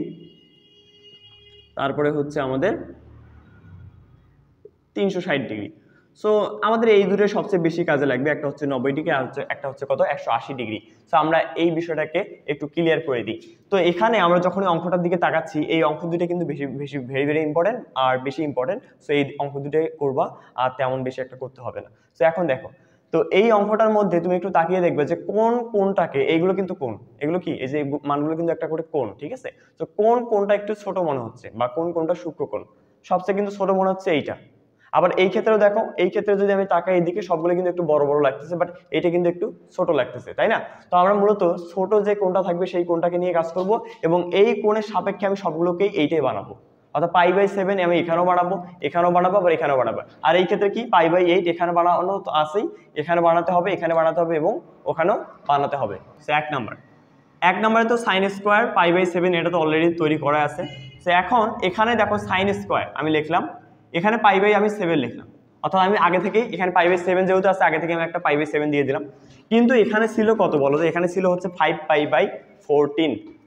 তারপরে হচ্ছে আমাদের 360 ডিগ্রি। সো আমাদের এই দুটো সবচেয়ে বেশি কাজে লাগবে, একটা হচ্ছে 90 ডিগ্রি আর একটা হচ্ছে কত, 180 ডিগ্রি। সো আমরা এই বিষয়টাকে একটু ক্লিয়ার করে দিই। তো এখানে আমরা যখন অঙ্কটার দিকে তাকাচ্ছি, এই অঙ্ক দুটো কিন্তু বেশি ভেরি ইম্পর্টেন্ট আর বেশি ইম্পর্টেন্ট। সো এই অঙ্ক দুটোই করবা, আর তেমন বেশি একটা করতে হবে না। সো এখন দেখো, তো এই অঙ্কটার মধ্যে তুমি একটু তাকিয়ে দেখবে যে কোনটাকে, এইগুলো কিন্তু কোন, এগুলো কি, এই যে মানগুলো কিন্তু একটা করে কোন, ঠিক আছে? তো কোনটা একটু ছোট মনে হচ্ছে বা কোনটা সূক্ষ্ম কোণ, সবচেয়ে কিন্তু ছোট মনে হচ্ছে এইটা। আবার এই ক্ষেত্রেও দেখো, এই ক্ষেত্রে যদি আমি তাকাই এইদিকে সবগুলো কিন্তু একটু বড় বড় লাগতেছে, বাট এটা কিন্তু একটু ছোট লাগতেছে, তাই না? তো আমরা মূলত ছোট যে কোণটা থাকবে সেই কোণটাকে নিয়ে কাজ করব, এবং এই কোণের সাপেক্ষে আমি সবগুলোকেই এইটাই বানাবো। অর্থাৎ π/7 আমি এখানেও বানাবো, এখানেও বানাবো, আবার এখানেও বানাবো। আর এই ক্ষেত্রে কি π/8 এখানে বানানো তো আছেই, এখানে বানাতে হবে, এখানে বানাতে হবে এবং ওখানেও বানাতে হবে। সো এক নম্বরে তো sin স্কোয়ার π/7, এটা তো অলরেডি তৈরি করা আছে। সো এখন এখানে দেখো sin স্কোয়ার আমি লিখলাম, এখানে আমি 7 লিখলাম, অর্থাৎ আমি আগে থেকে এখানে π/7 যেহেতু আছে আগে থেকে আমি একটা π/7 দিয়ে দিলাম। কিন্তু এখানে ছিল কত বলো তো, এখানে ছিল হচ্ছে 5π/14,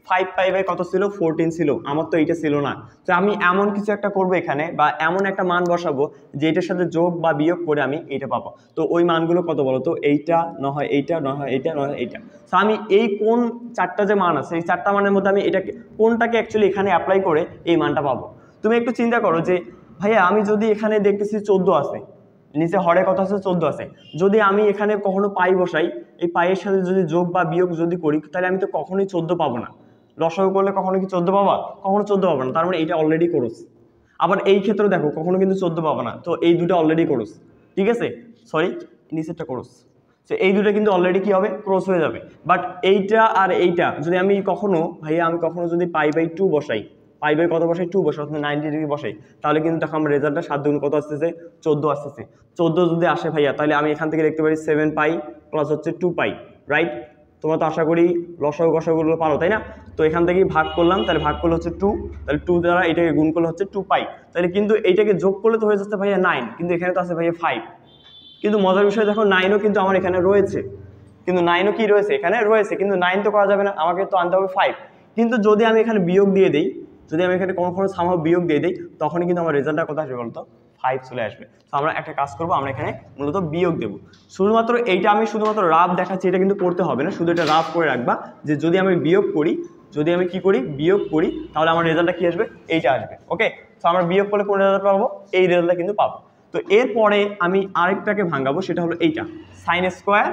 5 পাই কত ছিল 14 ছিল, আমার তো এইটা ছিল না। তো আমি এমন কিছু একটা করব এখানে, বা এমন একটা মান বসাবো যে এটার সাথে যোগ বা বিয়োগ করে আমি এইটা পাবো। তো ওই মানগুলো কত বলো তো, এইটা না হয় এইটা, না হয় এইটা, না হয় এইটা। তো আমি এই কোন চারটা যে মান আছে এই চারটা মানের মধ্যে আমি এটাকে কোনটাকে অ্যাকচুয়ালি এখানে অ্যাপ্লাই করে এই মানটা পাবো। তুমি একটু চিন্তা করো যে ভাইয়া আমি যদি এখানে দেখতেছি 14 আছে, নিচে হরে কত আছে 14 আছে, যদি আমি এখানে কখনো পাই বসাই, এই পাইয়ের সাথে যদি যোগ বা বিয়োগ যদি করি তাহলে আমি তো কখনোই 14 পাবো না। লসাগু করলে কখনো কি 14 পাবা? কখনো 14 পাবো না, তার মানে এটা অলরেডি করস। আবার এই ক্ষেত্রে দেখো কখনো কিন্তু 14 পাবো না, তো এই দুটো অলরেডি করস, ঠিক আছে, সরি নিচেরটা করস। তো এই দুটো কিন্তু অলরেডি কি হবে, ক্রস হয়ে যাবে। বাট এইটা আর এইটা যদি আমি কখনো ভাইয়া আমি কখনো যদি π/2 বসাই, পাই কত বসাই 2 বসাই, 90 ডিগ্রি বসাই, তাহলে কিন্তু দেখো আমার রেজাল্টটা 7 দুগুণ কত আসতেছে 14 আসতেছে। 14 যদি আসে ভাইয়া তাহলে আমি এখান থেকে লিখতে পারি 7 পাই প্লাস হচ্ছে 2 পাই, রাইট? তোমরা তো আশা করি লসাগু গসাগুলো পারো, তাই না? তো এখান থেকেই ভাগ করলাম, তাহলে ভাগ করলে হচ্ছে 2, তাহলে 2 দ্বারা এটাকে গুণ করলে হচ্ছে 2 পাই, তাহলে কিন্তু এইটাকে যোগ করলে তো হয়ে যাচ্ছে ভাইয়া 9, কিন্তু এখানে তো আছে ভাইয়া 5। কিন্তু মজার বিষয় দেখো 9ও কিন্তু আমার এখানে রয়েছে, কিন্তু 9ও কি রয়েছে এখানে রয়েছে, কিন্তু 9 তো করা যাবে না, আমাকে তো আনতে হবে 5। কিন্তু যদি আমি এখানে বিয়োগ দিয়ে দিই, যদি আমি এখানে কোনো সামহাও বিয়োগ দিয়ে দিই, তখনই কিন্তু আমার রেজাল্টটা কত আসবে বলতো, 5 চলে আসবে। তো আমরা একটা কাজ করবো, আমরা এখানে মূলত বিয়োগ দেবো। শুধুমাত্র এইটা আমি শুধুমাত্র রাফ দেখাচ্ছি, এটা কিন্তু করতে হবে না, শুধু এটা রাফ করে রাখবা যে যদি আমি বিয়োগ করি, যদি আমি কি করি বিয়োগ করি, তাহলে আমার রেজাল্টটা কি আসবে, এইটা আসবে। ওকে, তো আমরা বিয়োগ করলে কোন রেজাল্ট পাবো, এই রেজাল্টটা কিন্তু পাবো। তো এরপরে আমি আরেকটাকে ভাঙাবো, সেটা হলো এইটা sin স্কোয়ার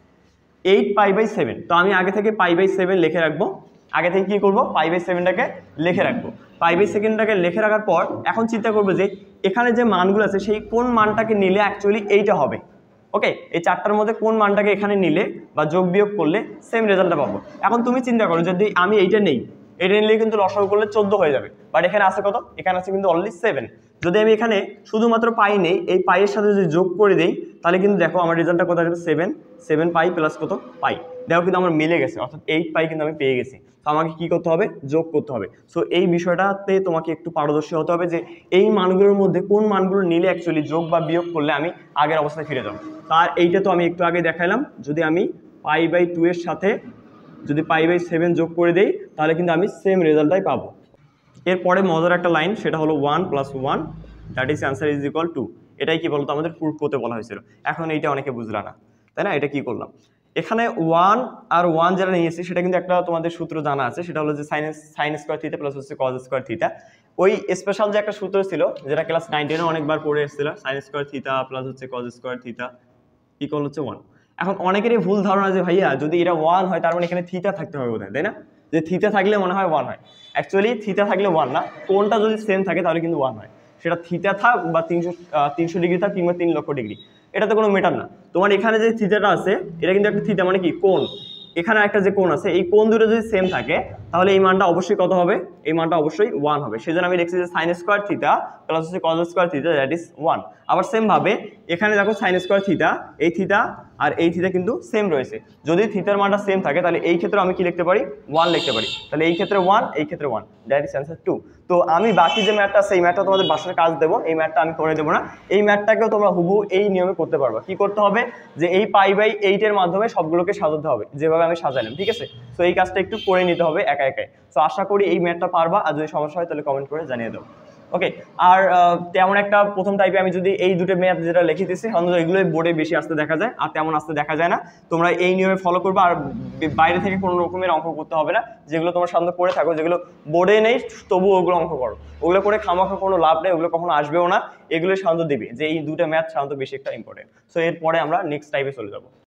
8π/7। তো আমি আগে থেকে π/7 লিখে রাখবো, আগে থেকে কি করবো π/7টাকে লিখে রাখবো। π/7টাকে লিখে রাখার পর এখন চিন্তা করবো যে এখানে যে মানগুলো আছে সেই কোন মানটাকে নিলে অ্যাকচুয়ালি এইটা হবে। ওকে, এই চারটার মধ্যে কোন মানটাকে এখানে নিলে বা যোগ বিয়োগ করলে সেম রেজাল্টটা পাবো। এখন তুমি চিন্তা করো যদি আমি এইটা নেই, এটা নিলে কিন্তু লসাগু করলে 14 হয়ে যাবে, বাট এখানে আছে কত, এখানে আছে কিন্তু অনলি 7। যদি আমি এখানে শুধুমাত্র পাই নেই, এই পাইয়ের সাথে যদি যোগ করে দেই, তাহলে কিন্তু দেখো আমার রেজাল্টটা কত আসবে 7 পাই প্লাস কত পাই, দেখো কিন্তু আমার মিলে গেছে, অর্থাৎ 8 পাই কিন্তু আমি পেয়ে গেছি। তো আমাকে কি করতে হবে, যোগ করতে হবে। সো এই বিষয়টাতে তোমাকে একটু পারদর্শী হতে হবে যে এই মানগুলোর মধ্যে কোন মানগুলো নিলে অ্যাকচুয়ালি যোগ বা বিয়োগ করলে আমি আগের অবস্থায় ফিরে যাবো। তার এইটা তো আমি একটু আগে দেখাইলাম, যদি আমি π/2 এর সাথে যদি π/7 যোগ করে দেই, তাহলে কিন্তু আমি সেম রেজাল্টটাই পাবো। এরপরে মজার একটা লাইন, সেটা হলো 1 + 1 that is answer is equal to. এটাই কি বলতো আমাদের প্রুফ করতে বলা হয়েছিল। এখন এইটা অনেকে বুঝলা না, তাই না? এটা কি করলাম, এখানে 1 আর 1 যারা নিয়েছি সেটা কিন্তু একটা তোমাদের সূত্র জানা আছে, সেটা হলো যে সাইন স্কোয়ার থিটা প্লাস হচ্ছে কজ স্কোয়ার থিটা। ওই স্পেশাল যে একটা সূত্র ছিল যেটা ক্লাস 9-10 অনেকবার পড়ে এসেছিল, সাইন স্কোয়ার থিটা প্লাস হচ্ছে কজ স্কোয়ার থিটা ইকুয়াল হচ্ছে 1। এখন অনেকেরই ভুল ধারণা যে ভাইয়া যদি এটা 1 হয় তার মানে এখানে থিটা থাকতে হবে বোধহয়, তাই না? যে থিটা থাকলে মনে হয় 1 হয়। অ্যাকচুয়ালি থিটা থাকলে 1 না, কোনটা যদি সেম থাকে তাহলে কিন্তু 1 হয়। সেটা থিটা থাক বা 300 ডিগ্রি থাক কিংবা 3 লক্ষ ডিগ্রি, এটা তো কোনো ম্যাটার না। তোমার এখানে যে থিটাটা আছে এটা কিন্তু একটা থিটা মানে কি কোণ, এখানে একটা যে কোণ আছে এই কোণ দুটো যদি সেম থাকে তাহলে এই মানটা অবশ্যই কত হবে, এই মানটা অবশ্যই 1 হবে। সেজন্য আমি লিখছি যে সাইন স্কোয়ার থিটা প্লাস হচ্ছে cos square theta that is 1। আবার সেম ভাবে এখানে দেখো সাইন স্কোয়ার থিটা, এই থিটা আর এই থিটা কিন্তু সেম রয়েছে। যদি থিটার মানটা সেম থাকে তাহলে এই ক্ষেত্রে আমি কি লিখতে পারি, 1 লিখতে পারি। তাহলে এই ক্ষেত্রে 1, এই ক্ষেত্রে 1, দ্যাট ইজ অ্যান্সার 2। তো আমি বাকি যে ম্যাথটা আছে এই ম্যাথটা তোমাদের বাসার কাজ দেবো, এই ম্যাথটা আমি করে দেবো না। এই ম্যাথটাকেও তোমরা হুবহু এই নিয়মে করতে পারবা। কি করতে হবে, যে এই π/8 এর মাধ্যমে সবগুলোকে সাজাতে হবে যেভাবে আমি সাজালাম, ঠিক আছে? তো এই কাজটা একটু করে নিতে হবে একা একাই। তো আশা করি এই ম্যাথটা পারবা, আর যদি সমস্যা হয় তাহলে কমেন্ট করে জানিয়ে দাও। ওকে, আর তেমন একটা প্রথম টাইপে আমি যদি এই দুটো ম্যাথ যেটা লিখে দিচ্ছি সাধারণত এগুলোই বোর্ডে বেশি আসতে দেখা যায়, আর তেমন আসতে দেখা যায় না। তোমরা এই নিয়মে ফলো করবে, আর বাইরে থেকে কোনো রকমের অঙ্ক করতে হবে না। যেগুলো তোমার সামনে করে থাকো, যেগুলো বোর্ডে নেই তবু ওগুলো অঙ্ক করো, ওগুলো করে খামাখা কোনো লাভ নেই, ওগুলো কখনো আসবেও না। এগুলো সাধারণত দিবে যে এই দুটো ম্যাথ সাধারণত বেশি একটা ইম্পর্টেন্ট। সো এরপরে আমরা নেক্সট টাইপে চলে যাবো।